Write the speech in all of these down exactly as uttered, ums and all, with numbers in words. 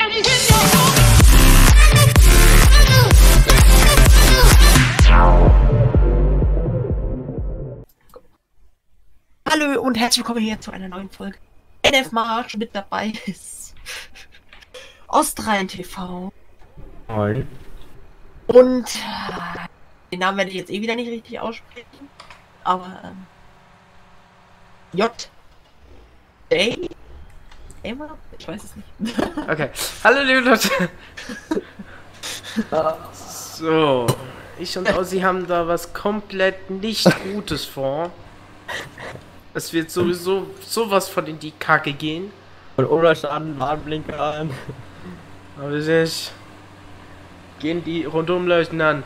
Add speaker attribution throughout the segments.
Speaker 1: Hallo und herzlich willkommen hier zu einer neuen Folge N F March. Mit dabei ist Ostrhein T V.
Speaker 2: Moin.
Speaker 1: Und äh, den Namen werde ich jetzt eh wieder nicht richtig aussprechen. Aber ähm, J. J. Emma? Ich weiß es nicht.
Speaker 2: Okay. Hallo liebe Leute. So. Ich und Ossi haben da was komplett nicht Gutes vor. Es wird sowieso sowas von in die Kacke gehen.
Speaker 3: Und oder an Warnblinker an.
Speaker 2: Aber ich gehen die Rundumleuchten an.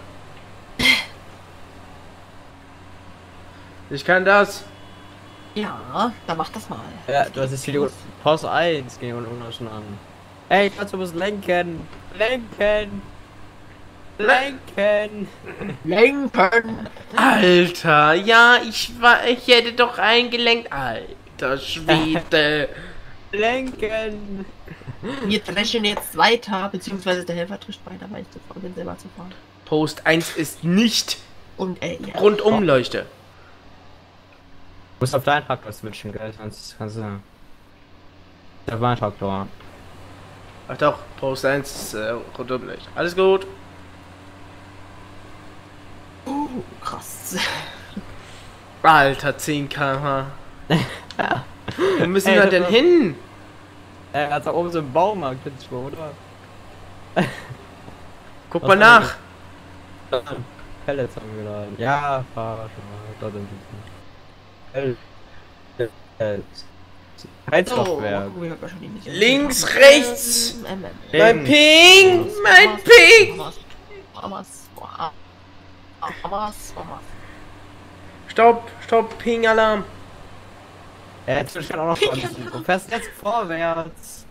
Speaker 2: Ich kann das.
Speaker 1: Ja, dann mach das mal.
Speaker 3: Ja, du hast jetzt hier Post eins gegen und schon an. Ey, kannst du musst lenken. Lenken. Lenken.
Speaker 1: Lenken.
Speaker 2: Alter, ja, ich war, ich hätte doch eingelenkt. Alter Schwede.
Speaker 3: Lenken.
Speaker 1: Wir dreschen jetzt weiter, beziehungsweise der Helfer drescht weiter, weil ich zu faul bin, selber zu fahren.
Speaker 2: Post eins ist nicht
Speaker 1: Und äh, ja.
Speaker 2: Rundumleuchte.
Speaker 3: Du musst auf deinen Faktor switchen, gell? Sonst kannst du. Auf meinen Faktor.
Speaker 2: Ach doch, Post eins ist äh, Rundumleuchte. Alles gut.
Speaker 1: Oh, krass.
Speaker 2: Alter, zehn Kilometer pro Stunde. Wo müssen
Speaker 3: Ey,
Speaker 2: wir
Speaker 3: das
Speaker 2: denn
Speaker 3: war-
Speaker 2: hin?
Speaker 3: Er hat da oben so einen Baumarkt jetzt schon, oder?
Speaker 2: Guck
Speaker 3: Was
Speaker 2: mal
Speaker 3: war
Speaker 2: nach.
Speaker 3: Pellets haben wir geladen. Ja, fahr schon mal. Da sind die. Pellets. Heizkraftwerk.
Speaker 1: Oh, wir haben schon die Mission.
Speaker 2: Links, rechts.
Speaker 1: Ähm, ähm,
Speaker 3: Ey.
Speaker 2: Mein Ping, mein Ping.
Speaker 1: Hamas, Hamas, Hamas, Hamas, Hamas.
Speaker 2: Stopp, stopp, Ping-Alarm.
Speaker 3: Ja, jetzt will ich auch noch fahren. Du fährst jetzt vorwärts.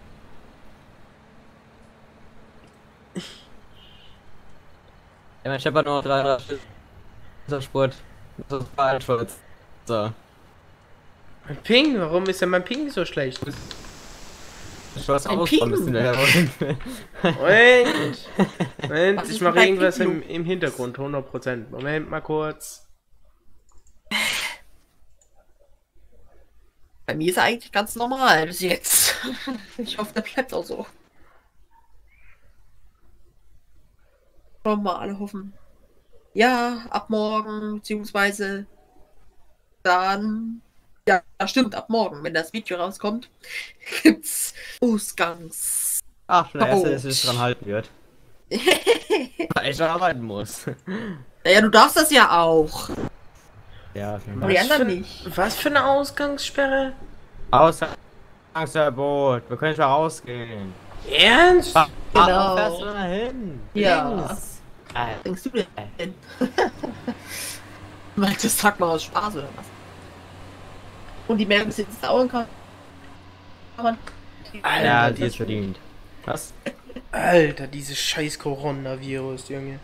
Speaker 3: Ja, mein Chef hat nur noch drei Spurt. Das ist Fahrradschutz. So.
Speaker 2: Mein Ping, warum ist denn mein Ping so schlecht?
Speaker 3: Ich weiß
Speaker 1: Ein
Speaker 3: auch
Speaker 1: Ping.
Speaker 3: schon ein bisschen daher.
Speaker 2: Moment, Moment,
Speaker 1: Was
Speaker 2: ich
Speaker 1: ist
Speaker 2: mache
Speaker 1: denn bei
Speaker 2: irgendwas
Speaker 1: Ping?
Speaker 2: im, im Hintergrund, hundert Prozent. Moment mal kurz.
Speaker 1: Bei mir ist er eigentlich ganz normal bis jetzt. Ich hoffe, der bleibt auch so. Wollen wir alle hoffen. Ja, ab morgen, beziehungsweise dann. Ja, das stimmt, ab morgen, wenn das Video rauskommt, gibt's Ausgangs.
Speaker 3: Ach, schon der erste,
Speaker 1: Oh.
Speaker 3: der sich dran halten wird. Weil ich arbeiten muss.
Speaker 1: Naja, du darfst das ja auch.
Speaker 3: Ja,
Speaker 1: Aber die
Speaker 2: Was
Speaker 1: anderen
Speaker 2: für-
Speaker 1: nicht.
Speaker 2: Was für eine Ausgangssperre?
Speaker 3: Ausgangsverbot. Wir können nicht mehr rausgehen.
Speaker 2: Ernst?
Speaker 3: Ah,
Speaker 1: Genau.
Speaker 3: wo fährst du da hin?
Speaker 1: Ja.
Speaker 3: Links. Ah,
Speaker 1: Was denkst du denn? Weil das sagt man aus Spaß oder was? Und die merken es jetzt dauern kann. kann man-
Speaker 3: ja, die ist verdient. Was?
Speaker 2: Alter, dieses scheiß Coronavirus, Junge.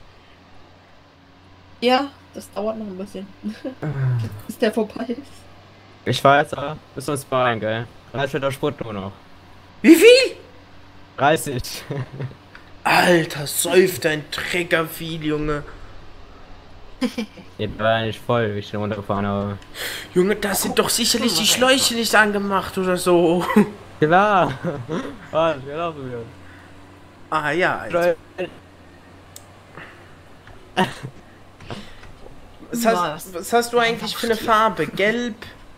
Speaker 1: Ja, das dauert noch ein bisschen. Bis der vorbei ist.
Speaker 3: Ich fahr jetzt aber bis uns Bein, gell? dreißig Liter Sprit nur noch.
Speaker 2: Wie viel?
Speaker 3: dreißig.
Speaker 2: Alter, säuft dein Trecker viel, Junge.
Speaker 3: Jetzt war ja nicht voll, wie ich den runtergefahren habe.
Speaker 2: Junge, das sind doch sicherlich die Schläuche nicht angemacht oder so.
Speaker 3: Klar! Was? Genau so wieder.
Speaker 2: Ah ja, Alter. Was hast, was hast du eigentlich für eine Farbe? Gelb?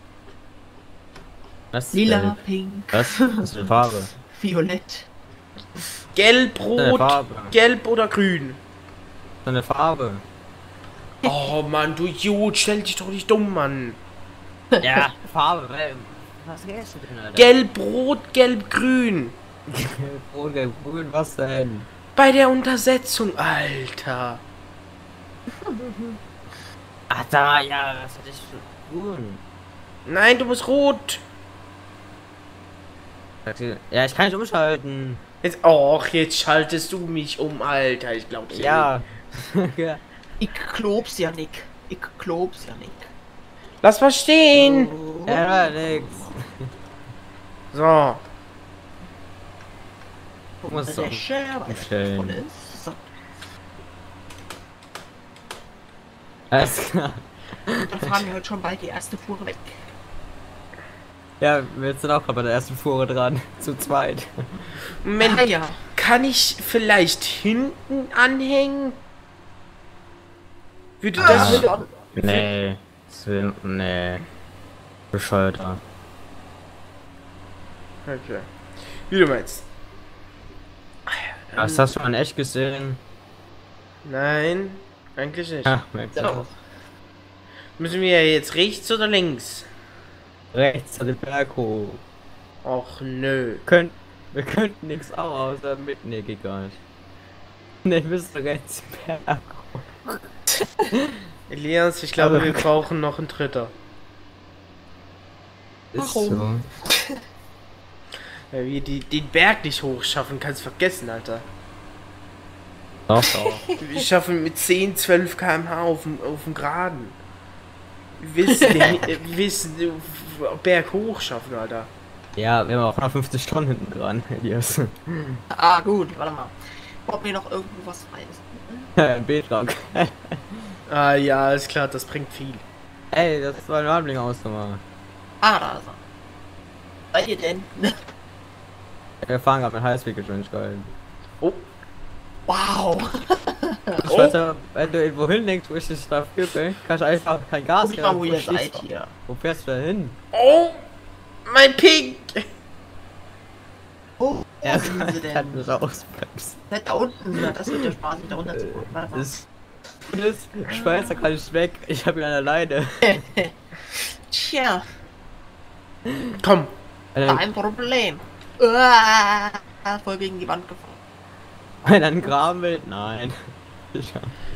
Speaker 3: Was?
Speaker 1: Lila, pink,
Speaker 3: Was? Was ist eine Farbe?
Speaker 1: violett.
Speaker 2: Gelb,
Speaker 3: Eine
Speaker 2: rot,
Speaker 3: Farbe.
Speaker 2: gelb oder grün?
Speaker 3: So eine Farbe.
Speaker 2: Oh Mann, du Idiot, stell dich doch nicht dumm, Mann.
Speaker 3: Ja, Farbe. Was gehst du denn, Alter?
Speaker 2: Gelb, rot, gelb, grün.
Speaker 3: Rot, gelb, grün, was denn?
Speaker 2: Bei der Untersetzung, Alter.
Speaker 3: Ach da, ja, was hatte ich für grün?
Speaker 2: Nein, du musst rot.
Speaker 3: Ja, ich kann nicht umschalten.
Speaker 2: Jetzt, och, jetzt schaltest du mich um, Alter. Ich glaube,
Speaker 3: Ja. Ja.
Speaker 1: Ich klob's ja nicht. Ich klob's ja nicht.
Speaker 2: Lass mal stehen.
Speaker 1: Oh.
Speaker 3: Ja, nix.
Speaker 2: So.
Speaker 3: Gucken wir uns doch
Speaker 1: Scherbe
Speaker 3: stellen.
Speaker 1: voll ist. So,
Speaker 3: Alles klar.
Speaker 1: dann fahren wir heute schon bald die erste Fuhre weg.
Speaker 3: Ja, wir sind auch gerade bei der ersten Fuhre dran. Zu zweit.
Speaker 2: Moment,
Speaker 1: Ah, ja.
Speaker 2: kann ich vielleicht hinten anhängen? Würde
Speaker 1: Das
Speaker 2: das...
Speaker 1: wird ja auch-
Speaker 3: Nee. Das will, nee. Bescheuerter.
Speaker 2: Okay. Wie du meinst.
Speaker 3: Das hast du in echt gesehen?
Speaker 2: Nein, eigentlich nicht.
Speaker 3: Ja, merkst du.
Speaker 1: Doch.
Speaker 2: Müssen wir jetzt rechts oder links?
Speaker 3: Rechts an den Berg hoch.
Speaker 2: Och nö.
Speaker 3: Könnt, wir könnten nichts auch außer mit. Nee, geht gar nicht. Ne, wir müssen rechts den Berg hoch.
Speaker 2: Elias, ich glaube,
Speaker 3: Aber-
Speaker 2: wir brauchen noch einen Dritter.
Speaker 3: Ist
Speaker 1: Warum?
Speaker 3: so.
Speaker 2: Weil wir die, den Berg nicht hochschaffen, kannst vergessen, Alter.
Speaker 3: Doch, doch.
Speaker 2: Wir schaffen mit zehn, zwölf Kilometer pro Stunde auf dem, auf dem Geraden. Wir wissen, den, äh, wir wissen den Berg hochschaffen, Alter.
Speaker 3: Ja, wir haben auch hundertfünfzig Stunden hinten dran, Elias.
Speaker 1: Ah, gut, warte mal. Ob mir noch irgendwo was frei ist.
Speaker 3: Ein Betrag.
Speaker 2: Ah ja, ist klar, das bringt viel.
Speaker 3: Ey, das war ein Wandling ausgemacht.
Speaker 1: Ah, da ist er. Seid ihr denn?
Speaker 3: Wir fahren gerade mit Highspeed-Geschwindigkeit.
Speaker 2: Oh,
Speaker 1: Wow.
Speaker 3: Ich
Speaker 2: Oh.
Speaker 3: weiß ja, wenn du irgendwo hinlegst, wo ich dich da fühle, kannst du einfach kein Gas
Speaker 1: Guck mal, wo
Speaker 3: geben,
Speaker 1: ihr
Speaker 3: stehst
Speaker 1: seid
Speaker 3: du.
Speaker 1: hier.
Speaker 3: Wo fährst du da hin?
Speaker 2: oh, mein Pink.
Speaker 1: Oh,
Speaker 3: Er
Speaker 1: wo sind sie
Speaker 3: kann
Speaker 1: denn?
Speaker 3: das ausbremsen.
Speaker 1: Seid da unten. Na, das wird ja Spaß, da runter zu gucken. Warte mal.
Speaker 3: Das ist, Schweizer kann ich weg, ich hab ihn an der Leine.
Speaker 1: Tja,
Speaker 2: Komm,
Speaker 1: kein Problem. Uah, voll gegen die Wand gefahren.
Speaker 3: Wenn er einen Graben will? Nein. Ich,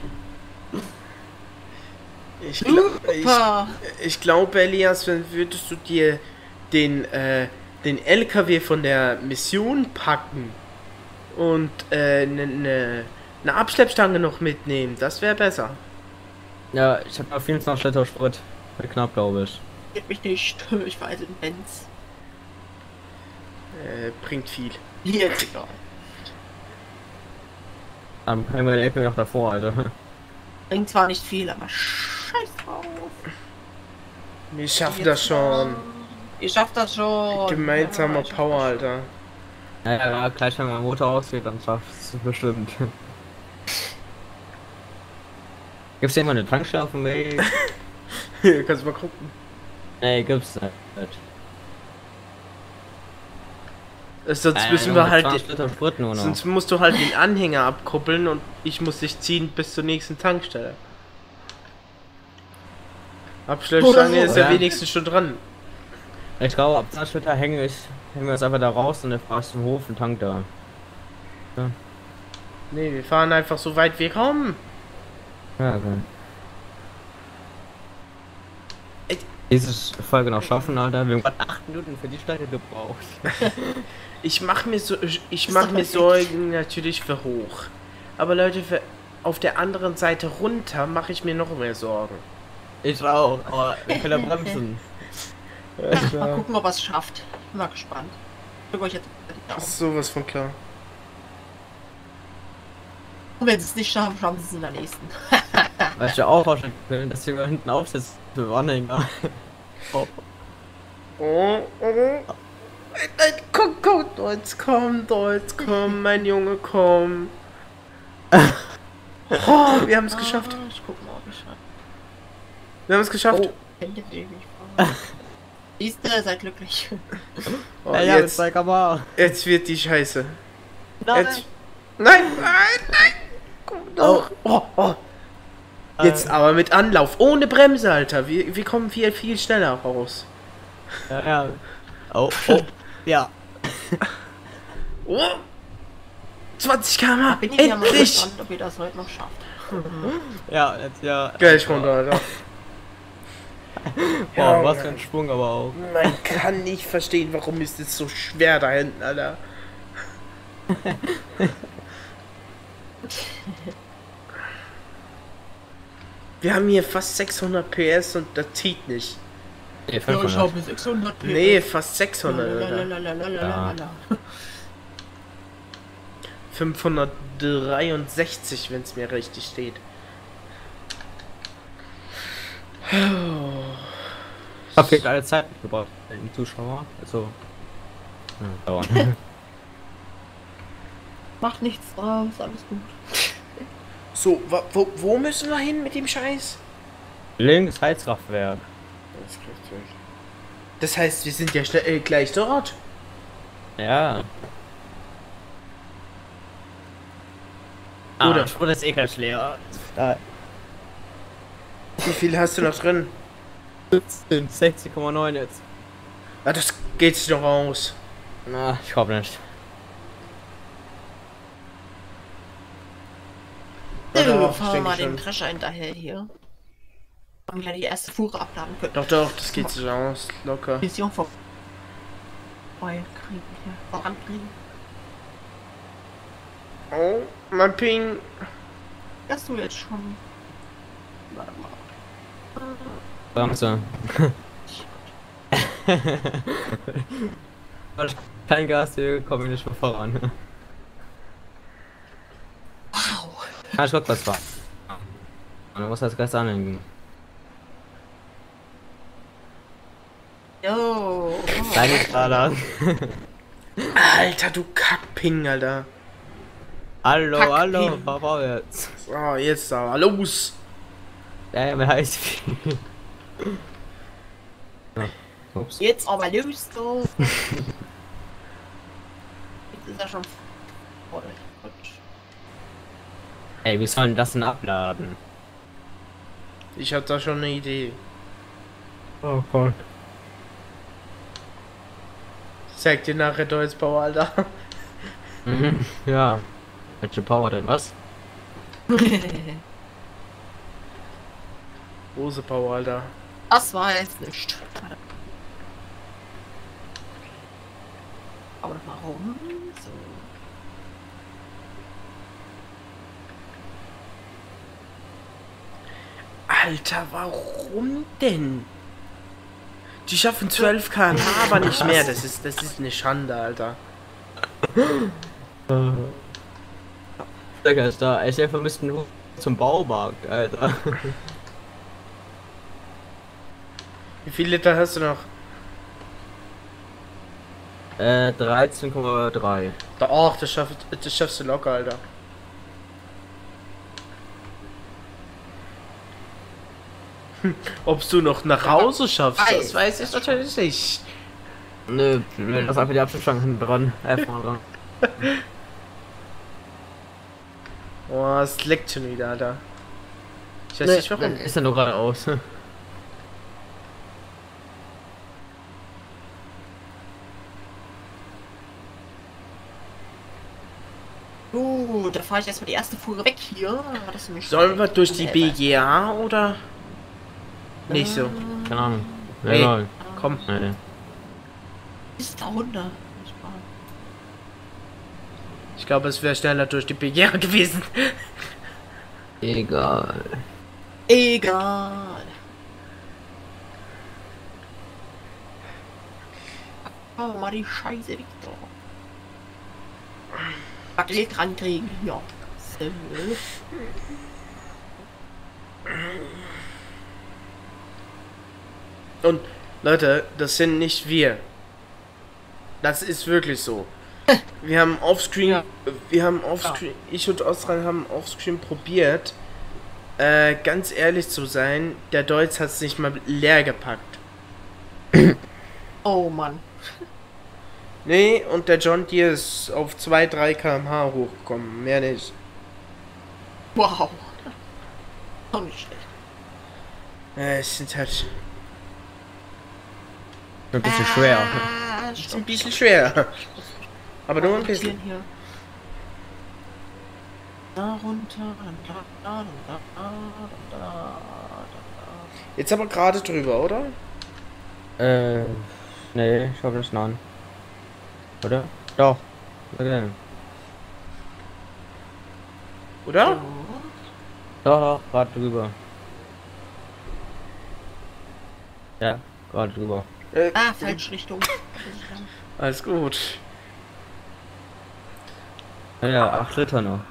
Speaker 2: ich, gl ich,
Speaker 1: Super.
Speaker 2: ich glaube, Elias, wenn würdest du dir den, äh, den L K W von der Mission packen und äh, eine ne, ne Abschleppstange noch mitnehmen, das wäre besser.
Speaker 3: ja, ich hab auf jeden Fall noch Schlitter Sprit. Wird knapp, glaube ich.
Speaker 1: Geht mich nicht. Ich weiß in Benz.
Speaker 2: Äh, bringt viel.
Speaker 1: Hier ist egal.
Speaker 3: Dann bringen wir den L P noch davor, Alter.
Speaker 1: Bringt zwar nicht viel, aber scheiß drauf.
Speaker 2: Wir schaffen das schon.
Speaker 1: Ihr schafft das schon.
Speaker 2: Gemeinsamer
Speaker 1: Ja, ich schaff
Speaker 2: Power,
Speaker 1: das
Speaker 2: Alter.
Speaker 3: Ja, ja, ja, gleich wenn mein Motor ausgeht, dann schafft es bestimmt. Gibt's hier mal eine Tankstelle auf dem Weg?
Speaker 2: Hier, kannst du mal gucken.
Speaker 3: Nee, gibt's nicht.
Speaker 2: Sonst
Speaker 3: Äh,
Speaker 2: müssen
Speaker 3: Junge,
Speaker 2: wir halt.
Speaker 3: zwanzig Liter Sprit nur noch.
Speaker 2: Sonst musst du halt den Anhänger abkuppeln und ich muss dich ziehen bis zur nächsten Tankstelle. Abschleppstange
Speaker 1: Oder so,
Speaker 2: ist ja
Speaker 3: ja.
Speaker 2: wenigstens schon dran.
Speaker 3: Ich glaube, ab zwanzig Liter hänge ich, hängen wir jetzt einfach da raus und dann fahrst du zum Hof und tank da.
Speaker 2: Nee, wir fahren einfach so weit wir kommen.
Speaker 3: Ja, okay. Diese Folge noch schaffen, Alter. Wir haben gerade acht Minuten für die Strecke gebraucht.
Speaker 2: Ich mach mir so ich
Speaker 1: Ist
Speaker 2: mach
Speaker 1: doch
Speaker 2: mir
Speaker 1: perfekt.
Speaker 2: Sorgen natürlich für hoch. Aber Leute, für, auf der anderen Seite runter mache ich mir noch mehr Sorgen.
Speaker 3: Ich auch, aber wir können ja bremsen.
Speaker 1: Mal gucken, ob er es schafft. Bin mal gespannt. Ich drück euch jetzt die Daumen.
Speaker 2: Das ist sowas von klar.
Speaker 1: Und wenn sie es nicht schaffen, schaffen sie es in der nächsten.
Speaker 3: Was ich auch vorstellen will, dass wir hinten aufsetzen für Anhänger. Oh.
Speaker 2: Oh, oh. Nein, komm, komm, Deutsch, komm, Deutsch, komm, mein Junge, komm. Oh, wir haben es geschafft.
Speaker 1: Ah, ich guck mal, ob ich schaffe.
Speaker 2: Wir haben es geschafft.
Speaker 1: Oh, Hände wegen ich Siehste, seid glücklich.
Speaker 2: Oh,
Speaker 3: Ja, ja, mit
Speaker 2: jetzt,
Speaker 3: zwei Kamera.
Speaker 2: jetzt wird die Scheiße.
Speaker 1: Nein.
Speaker 2: Jetzt. Nein, nein, nein. Komm doch. Oh, oh. Jetzt aber mit Anlauf, ohne Bremse, Alter. Wir, wir kommen viel, viel schneller raus.
Speaker 3: Ja, ja. Oh, oh. Ja.
Speaker 2: Oh. zwanzig Kilometer
Speaker 1: Bin ich ja mal
Speaker 2: endlich.
Speaker 1: gespannt, ob ihr das heute noch schafft.
Speaker 3: Ja, jetzt ja.
Speaker 2: Gleich runter, Alter.
Speaker 3: Boah, was für ein Schwung aber auch.
Speaker 2: Man kann nicht verstehen, warum ist es so schwer da hinten, Alter. Wir haben hier fast sechshundert P S und das zieht nicht.
Speaker 3: Nee,
Speaker 1: Ja, ich
Speaker 3: fünfhundert.
Speaker 1: habe sechshundert P S.
Speaker 2: Nee, fast sechshundert, Alter.
Speaker 1: Lalalala.
Speaker 2: fünfhundertdreiundsechzig, wenn es mir richtig steht.
Speaker 3: Ich hab jetzt alle Zeit mitgebracht, den Zuschauer. Also. Ja, dauern.
Speaker 1: Macht nichts draus, alles gut.
Speaker 2: So, wo, wo, wo müssen wir hin mit dem Scheiß?
Speaker 3: Links Heizkraftwerk.
Speaker 2: Das heißt, wir sind ja schnell, äh, gleich dort.
Speaker 3: Ja.
Speaker 2: Oder?
Speaker 3: Ah, Sprit ist eh gleich leer. Da.
Speaker 2: Wie viel hast du noch drin?
Speaker 3: sechzig Komma neun jetzt.
Speaker 2: Ah, das geht sich noch aus.
Speaker 3: Na, ich glaube nicht.
Speaker 2: Ja,
Speaker 1: So,
Speaker 2: doch, ich
Speaker 1: fahren wir
Speaker 2: denke
Speaker 1: mal
Speaker 2: schon.
Speaker 1: den Drescher hinterher hier. Und gleich die erste Fuhre abladen können.
Speaker 2: Doch, doch, das geht sich aus. Locker.
Speaker 1: Mission vor. Voll kriegen hier. Vorankriegen.
Speaker 2: Oh, mein Ping.
Speaker 1: Hast du jetzt schon. Warte mal.
Speaker 3: Bremse. Kein Gas, hier komme ich nicht mehr voran.
Speaker 1: Wow.
Speaker 3: Ja, ich guck, was war. Man muss das Gas anhängen.
Speaker 1: Jo.
Speaker 3: Deine Strahler.
Speaker 2: Alter, du Kackping, Alter.
Speaker 3: Hallo,
Speaker 1: Kack
Speaker 3: hallo,
Speaker 1: hin.
Speaker 3: Papa jetzt.
Speaker 2: So, jetzt aber los.
Speaker 3: Ja, ja, wer heißt wie? Ja. Ups.
Speaker 1: Jetzt aber löst du. Jetzt ist er schon voll. Gut.
Speaker 3: Ey, wie sollen das denn abladen?
Speaker 2: Ich hab da schon eine Idee.
Speaker 3: Oh Gott.
Speaker 2: Ich zeig dir nachher Deutschbau, Alter.
Speaker 3: Mhm, ja. Welche Power denn? Was?
Speaker 2: Große Power, Alter.
Speaker 1: Das war jetzt nicht. Aber warum? So.
Speaker 2: Alter, warum denn? Die schaffen zwölf Kilometer pro Stunde, aber nicht mehr. Das ist, das ist eine Schande, Alter.
Speaker 3: Digga, ist da. Ich denke, wir müssten nur zum Baumarkt, Alter.
Speaker 2: Wie viel Liter hast du noch?
Speaker 3: Äh, dreizehn Komma drei.
Speaker 2: Doch, das schaffst, das schaffst du locker, Alter. Hm, ob du noch nach Hause schaffst, das weiß ich natürlich nicht.
Speaker 3: Nö, nee, lass einfach die Abschlussstange hinten dran. Einfach mal dran.
Speaker 2: Oh, es leckt schon wieder, Alter. Ich weiß
Speaker 3: Nee,
Speaker 2: nicht warum.
Speaker 3: ist ja nur geradeaus.
Speaker 1: Uh, da fahre ich erstmal die erste Fuhre weg hier. Das ist nämlich
Speaker 2: Sollen wir durch die
Speaker 1: Äh,
Speaker 2: B G A oder? Nicht so.
Speaker 3: Keine Ahnung.
Speaker 2: Nee.
Speaker 3: Egal.
Speaker 2: Komm.
Speaker 3: Nee.
Speaker 1: Ist da runter.
Speaker 2: Ich glaube, es wäre schneller durch die B G A gewesen.
Speaker 3: Egal.
Speaker 1: Egal. Oh, mal die Scheiße, Victor. Backelt rankriegen. Ja. So.
Speaker 2: Und Leute, das sind nicht wir. Das ist wirklich so. Wir haben offscreen,
Speaker 1: Ja.
Speaker 2: wir haben offscreen, ich und Ostran haben offscreen probiert, äh, ganz ehrlich zu sein, der Deutsch hat es nicht mal leer gepackt.
Speaker 1: Oh Mann.
Speaker 2: Nee, und der John Deere ist auf zwei bis drei Kilometer pro Stunde hochgekommen, mehr nicht.
Speaker 1: Wow. Auch nicht schlecht.
Speaker 2: Äh, es sind halt,
Speaker 3: Ein bisschen schwer.
Speaker 1: Ah,
Speaker 2: ist ein bisschen schwer. Aber nur ein bisschen.
Speaker 1: Hier. Da runter, dann da, da, da, da, da, da.
Speaker 2: Jetzt aber gerade drüber, oder?
Speaker 3: Äh, nee, ich glaube das nein. Oder? Doch. Okay.
Speaker 2: Oder?
Speaker 3: Doch, doch, gerade drüber. Ja, gerade drüber.
Speaker 2: Äh,
Speaker 1: Ah, falsche Richtung.
Speaker 2: alles gut.
Speaker 3: Ja, ja, acht Liter noch.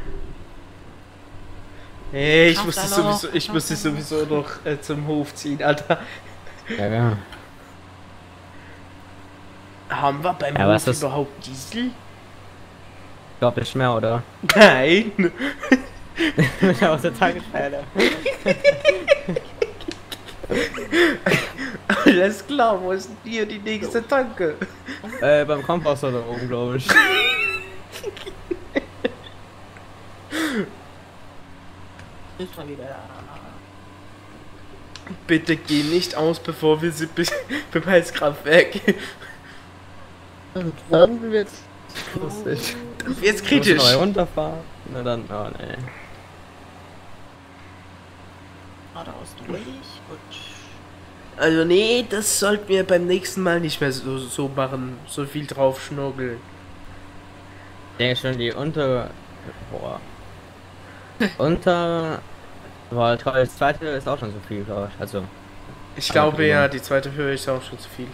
Speaker 2: Hey, ich
Speaker 1: Schaff
Speaker 2: muss
Speaker 1: da
Speaker 2: dich
Speaker 1: noch,
Speaker 2: sowieso, ich
Speaker 1: schaff
Speaker 2: muss dich
Speaker 1: da noch.
Speaker 2: sowieso noch äh, zum Hof ziehen, Alter.
Speaker 3: Ja, ja.
Speaker 2: Haben wir beim
Speaker 3: Ja,
Speaker 2: Hof
Speaker 3: was ist-
Speaker 2: überhaupt Diesel?
Speaker 3: Ich glaube nicht mehr, oder?
Speaker 2: Nein.
Speaker 3: Ja, aus der Tagesstelle.
Speaker 2: Alles klar, wo ist denn hier die nächste Tanke?
Speaker 3: Äh, beim Komposter da oben, glaube ich.
Speaker 1: Ist mal wieder.
Speaker 2: Bitte geh nicht aus, bevor wir sie bis beim Heizkraftwerk.
Speaker 3: Dann wird's lustig.
Speaker 2: Das wird's
Speaker 3: Muss
Speaker 2: kritisch.
Speaker 3: neu runterfahren. Na dann, oh nee.
Speaker 1: Geradeaus durch. Gut.
Speaker 2: Also nee, das sollten wir beim nächsten Mal nicht mehr so, so machen. So viel drauf schnorgeln.
Speaker 3: Ich denke schon, die unter... Boah. Unter... Boah, toll, das zweite ist auch schon so viel, glaube ich. Also...
Speaker 2: Ich
Speaker 3: Aber
Speaker 2: glaube
Speaker 3: drüber.
Speaker 2: ja, die zweite Höhe ist auch schon zu viel.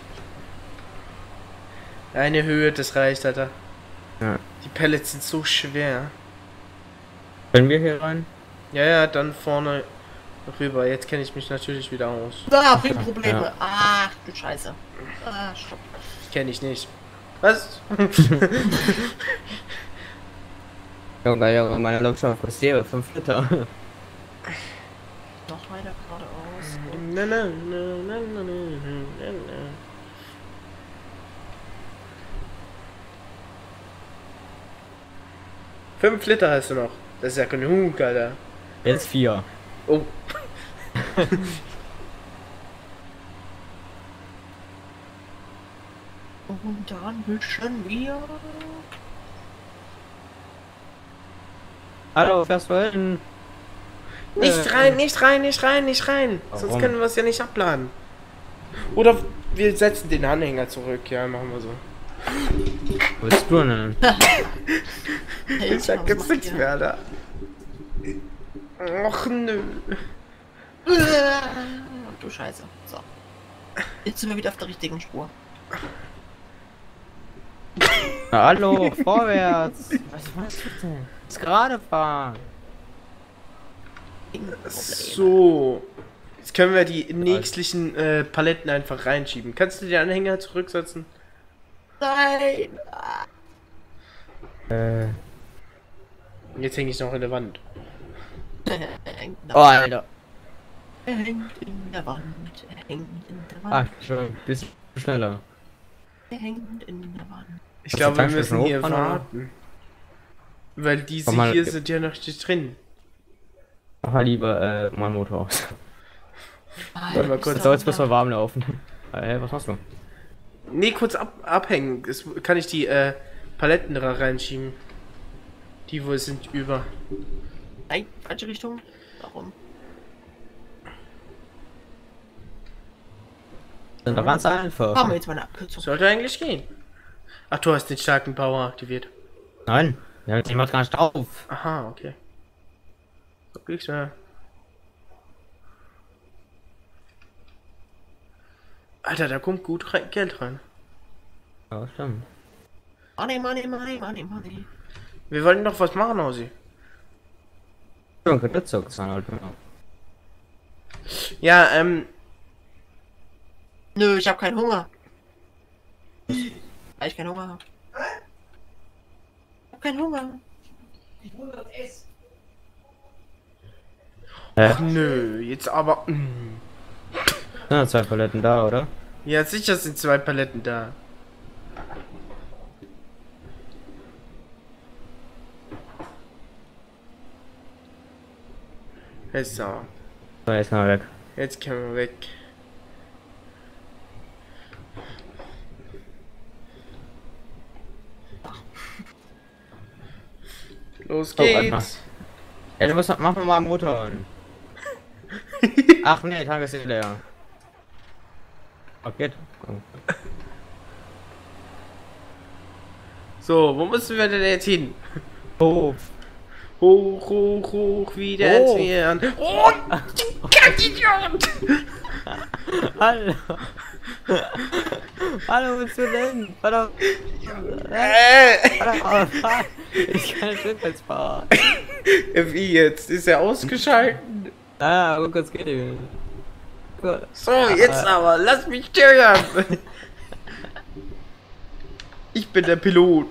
Speaker 2: Eine Höhe, das reicht, Alter.
Speaker 3: Ja.
Speaker 2: Die Pellets sind so schwer.
Speaker 3: Können wir hier rein?
Speaker 2: Ja, ja, dann vorne rüber. Jetzt kenne ich mich natürlich wieder aus.
Speaker 1: Da, Probleme.
Speaker 3: Ja.
Speaker 1: Ach du Scheiße. Ah, stopp.
Speaker 2: Kenne ich nicht. Was?
Speaker 3: Junge, Junge, meine Luftschau kostet fünf Liter.
Speaker 1: Noch weiter geradeaus.
Speaker 2: Na, na, na, na, na, na, na. Fünf Liter hast du noch. Das ist ja genug, Alter.
Speaker 3: Jetzt vier.
Speaker 2: Oh.
Speaker 1: Und dann mischen wir.
Speaker 3: Hallo, fährst du hin?
Speaker 2: Nicht
Speaker 3: Äh,
Speaker 2: rein, nicht rein, nicht rein, nicht rein. Sonst
Speaker 3: Warum?
Speaker 2: können wir es ja nicht abladen. Oder wir setzen den Anhänger zurück. Ja, machen wir so.
Speaker 3: Was willst du denn?
Speaker 2: Ich sag jetzt nichts mehr, Alter. Och nö.
Speaker 1: Du Scheiße. So. Jetzt sind wir wieder auf der richtigen Spur.
Speaker 3: Na, hallo, vorwärts! Was machst du denn? Jetzt gerade fahren!
Speaker 2: So. Jetzt können wir die nächstlichen äh, Paletten einfach reinschieben. Kannst du den Anhänger zurücksetzen?
Speaker 1: Nein!
Speaker 3: Äh.
Speaker 2: Jetzt hänge ich noch in der Wand.
Speaker 1: Er hängt in der
Speaker 3: Oh, Alter!
Speaker 1: Er hängt in der Wand. Er hängt in der
Speaker 3: Ach,
Speaker 1: Wand.
Speaker 3: schon, bisschen schneller.
Speaker 1: Er hängt in der Wand.
Speaker 2: Ich
Speaker 3: Hast
Speaker 2: glaube,
Speaker 3: du
Speaker 2: wir
Speaker 3: Tankstellen
Speaker 2: müssen hier
Speaker 3: hochfahren, oder?
Speaker 2: warten. Weil diese
Speaker 3: Komm mal-
Speaker 2: hier sind ja noch nicht drin.
Speaker 3: Mach mal lieber, äh, mein Motor aus.
Speaker 2: Warte mal kurz.
Speaker 3: Das soll jetzt besser warm laufen. Äh, was machst du?
Speaker 2: Nee, kurz ab, abhängen. Das kann ich die äh, Paletten da reinschieben. Die wohl sind über.
Speaker 1: Nein, falsche Richtung. Warum?
Speaker 3: Sind doch ganz einfach.
Speaker 1: Haben wir jetzt mal eine Abkürzung.
Speaker 2: Sollte eigentlich gehen. Ach, du hast den starken Power aktiviert.
Speaker 3: Nein, ja, ich mach gar nicht drauf.
Speaker 2: Aha, okay. So kriegst du. Alter, da kommt gut rein, Geld rein.
Speaker 3: Ja, stimmt.
Speaker 1: Money, money, money, money, money.
Speaker 2: Wir wollten doch was machen, Ausi.
Speaker 3: Schon Kreditzock sein, halt.
Speaker 2: Ja, ähm,
Speaker 1: Nö, ich hab keinen Hunger. Weil ich keinen Hunger hab. Ich hab keinen Hunger.
Speaker 3: Hä?
Speaker 2: ach nö, jetzt aber. Mm.
Speaker 3: Sind ja zwei Paletten da, oder?
Speaker 2: Ja, sicher sind zwei Paletten da. Jetzt so.
Speaker 3: So, jetzt kann er weg.
Speaker 2: Jetzt können wir weg. Los
Speaker 3: Oh, warte mal.
Speaker 2: geht's.
Speaker 3: Ja, du musst mach mal einen Motor an. Ach nee, Tank ist nicht leer. Okay. Oh.
Speaker 2: So, wo müssen wir denn jetzt hin?
Speaker 3: Oh.
Speaker 2: Hoch, hoch, hoch, wieder
Speaker 3: Oh.
Speaker 2: entfernt. Oh, Gott, Idiot!
Speaker 3: Hallo. Hallo, willst du denn? Warte.
Speaker 2: Äh.
Speaker 3: Warte. Ich kann nicht rückwärts fahren.
Speaker 2: Wie jetzt? Ist er ausgeschalten?
Speaker 3: Ah, guck, es geht nicht.
Speaker 2: So, jetzt aber, lass mich steuern! Ich bin der Pilot.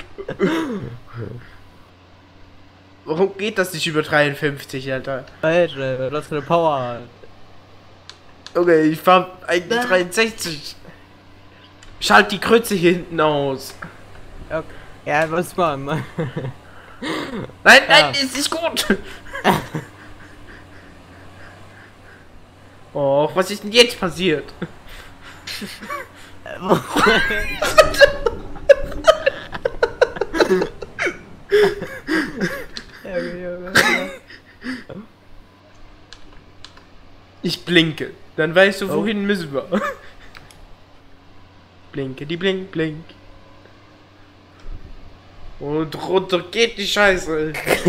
Speaker 2: Warum geht das nicht über dreiundfünfzig, Alter?
Speaker 3: Alter, was für eine Power.
Speaker 2: Okay, ich fahr eigentlich dreiundsechzig. Schalt die Krütze hier hinten aus.
Speaker 3: Okay. Ja, was mal.
Speaker 2: Nein, nein,
Speaker 3: Ja.
Speaker 2: ist nicht gut. Oh, was ist denn jetzt passiert? Ich blinke. Dann weißt du, wohin
Speaker 3: Oh.
Speaker 2: müssen wir. Blinke, die blink, blink. Und runter geht die Scheiße.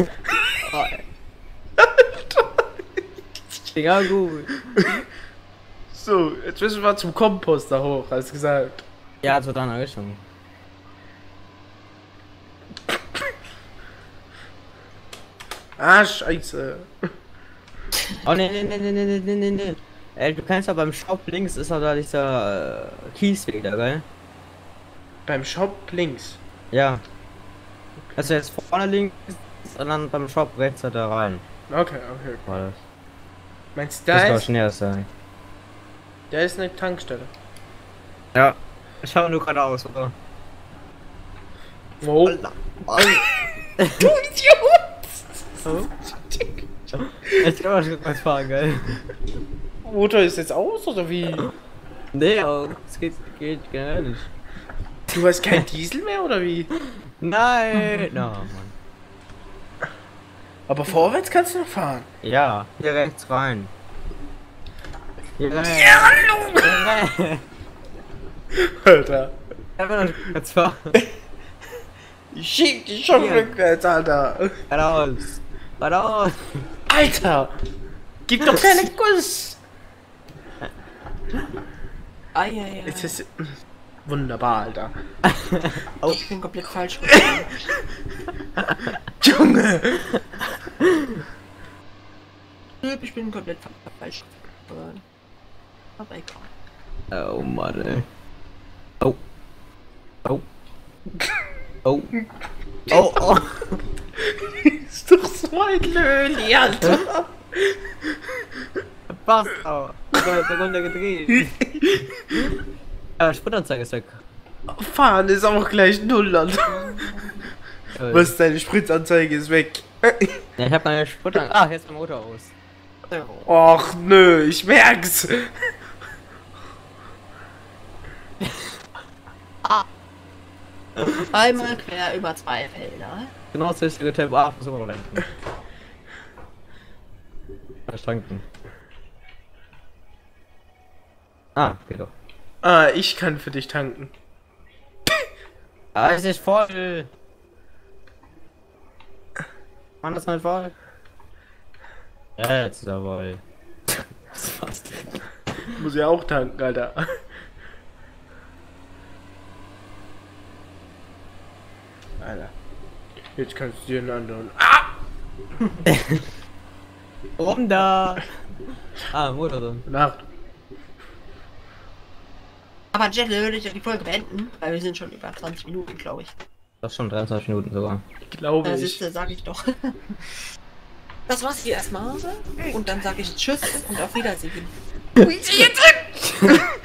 Speaker 3: Ja, gut.
Speaker 2: So, jetzt müssen wir zum Komposter hoch, als gesagt.
Speaker 3: Ja, zu deiner Richtung.
Speaker 2: Ah, Scheiße.
Speaker 3: Oh ne, ne, ne, ne, ne, ne, ne, ne. Ey, du kannst ja beim Shop links ist da dieser äh, Kiesweg da, gell?
Speaker 2: Beim Shop links.
Speaker 3: Ja. Also jetzt vorne links und dann beim Shop rechts da rein.
Speaker 2: Okay, okay.
Speaker 3: War das.
Speaker 2: Meinst du,
Speaker 3: Das
Speaker 2: da
Speaker 3: war
Speaker 2: ist,
Speaker 3: schon erst sein.
Speaker 2: da ist eine Tankstelle?
Speaker 3: Ja. Ich schau nur geradeaus, oder?
Speaker 2: Wow.
Speaker 3: Du Idiot! Ich kann mal schon was fahren, gell?
Speaker 2: Motor ist jetzt aus, oder wie?
Speaker 3: Nee, aber es geht, geht generell nicht.
Speaker 2: Du hast kein Diesel mehr, oder wie?
Speaker 3: Nein! Na, Mann.
Speaker 2: Aber vorwärts kannst du noch fahren.
Speaker 3: Ja, hier rechts rein. Hier rein.
Speaker 2: Ja, hallo!
Speaker 3: Hier rein.
Speaker 2: Alter.
Speaker 3: Einfach noch jetzt fahren.
Speaker 2: Ich schieb dich schon
Speaker 3: Hier.
Speaker 2: rückwärts, Alter.
Speaker 3: Geradeaus. Geradeaus.
Speaker 2: Alter! Gib doch keine Kuss!
Speaker 1: Eieiei.
Speaker 2: Es ist wunderbar, Alter.
Speaker 1: Oh, ich bin komplett falsch.
Speaker 2: Junge!
Speaker 1: Ich bin komplett falsch. Aber egal.
Speaker 3: Oh Mann, ey. Oh. Oh. Oh. Oh, oh.
Speaker 2: Ist doch so ein Löli, Alter.
Speaker 3: Passt aber. Ich bin runter gedreht. Aber Spritanzeige ist weg.
Speaker 2: Fahren ist auch gleich null, Alter. Was, deine Spritzanzeige ist weg.
Speaker 3: Ja, ich hab keine Spritanzeige. Ah, jetzt ist mein Motor aus.
Speaker 2: Och nö, ich merk's.
Speaker 1: Einmal quer über zwei Felder.
Speaker 3: Genau das richtige Tempo. Ah, muss immer lenken. Verstanden. Ah, geht doch.
Speaker 2: Ah, ich kann für dich tanken.
Speaker 3: Ah, es ist voll. Mann, das ist nicht voll. Ja, jetzt ist er voll. Das war's.
Speaker 2: Muss ja auch tanken, Alter. Alter. Jetzt kannst du dir einen anderen. Ah!
Speaker 3: Warum da? Ah, Motor drin.
Speaker 2: Nacht.
Speaker 1: Aber Jet, würde ich ja die Folge beenden, weil wir sind schon über zwanzig Minuten, glaube ich.
Speaker 3: Das ist schon dreiundzwanzig Minuten sogar.
Speaker 2: Glaube
Speaker 1: Das
Speaker 2: ich.
Speaker 1: ist, sag ich doch. Das war's hier erstmal. Und dann sage ich Tschüss und auf Wiedersehen.
Speaker 2: Jetzt